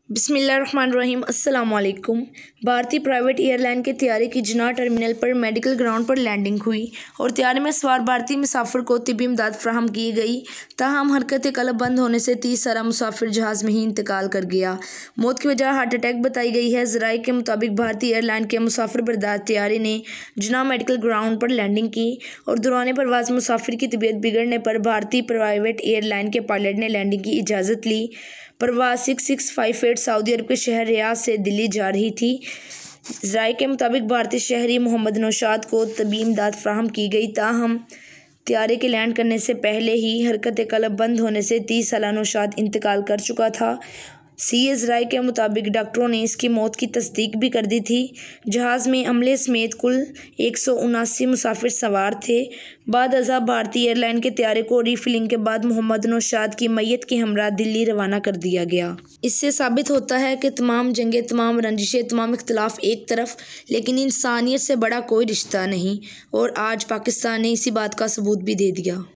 बिस्मिल्लाहिर्रहमानिर्रहीम अस्सलाम वालेकुम। भारतीय प्राइवेट एयरलाइन के तैयारे की जिन्ना टर्मिनल पर मेडिकल ग्राउंड पर लैंडिंग हुई और तैयारे में सवार भारतीय मुसाफिर को तिब्बी इमदाद फराहम की गई। ताहम हरकत क़ल्ब बंद होने से 30 साला मुसाफिर जहाज़ में ही इंतकाल कर गया। मौत की वजह हार्ट अटैक बताई गई है। ज़राए के मुताबिक भारतीय एयरलाइन के मुसाफिर बरदार तैयारे ने जिन्ना मेडिकल ग्राउंड पर लैंडिंग की और दौरान परवाज़ मुसाफिर की तबीयत बिगड़ने पर भारतीय प्राइवेट एयरलाइन के पायलट ने लैंडिंग की इजाज़त ली। परवाज़ 6658 सऊदी अरब के शहर रियाद से दिल्ली जा रही थी। ज़राए के मुताबिक भारतीय शहरी मोहम्मद नौशाद को तबी इमदाद फराहम की गई। ताहम तैयारे के लैंड करने से पहले ही हरकत क़ल्ब बंद होने से 30 साला नौशाद इंतकाल कर चुका था। सीए ज़राए के मुताबिक डॉक्टरों ने इसकी मौत की तस्दीक भी कर दी थी। जहाज़ में अमले समेत कुल 179 मुसाफिर सवार थे। बाद अज़ा भारतीय एयरलाइन के तैयारे को रीफिलिंग के बाद मोहम्मद नौशाद की मैयत के हमरा दिल्ली रवाना कर दिया गया। इससे साबित होता है कि तमाम जंगें, तमाम रंजिशें, तमाम इख्तलाफ एक तरफ, लेकिन इंसानियत से बड़ा कोई रिश्ता नहीं। और आज पाकिस्तान ने इसी बात का सबूत भी दे दिया।